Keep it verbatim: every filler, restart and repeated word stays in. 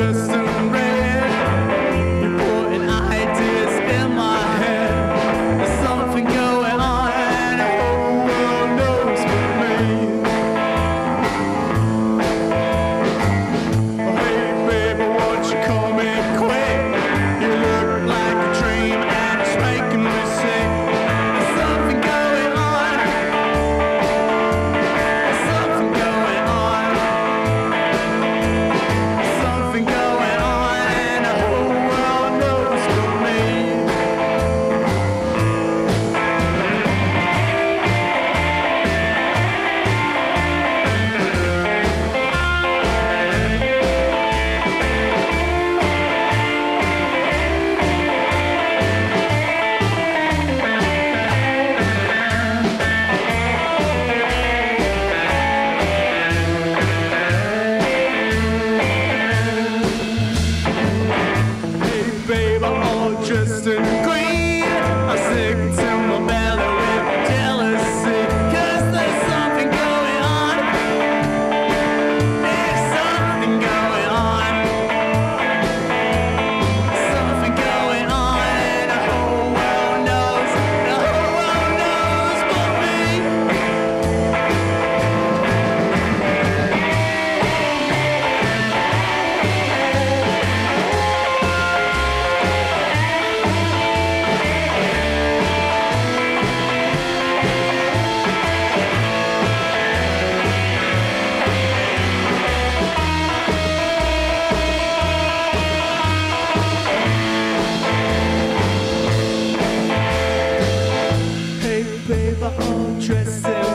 dressed in red. You're putting ideas in my head. There's something going on and the whole world knows but me. Hey baby, won't you come in quick? You look like a dream and it's making me sick. There's something going on. There's something going on. Something going on and the whole world knows but me. Hey babe, I'm all dressed in green. I'm sick to my belly with jealousy. 'Cause there's something going on. There's something going on. Something going on and the whole world knows. The whole world knows but me. Hey babe, I'm all dressed in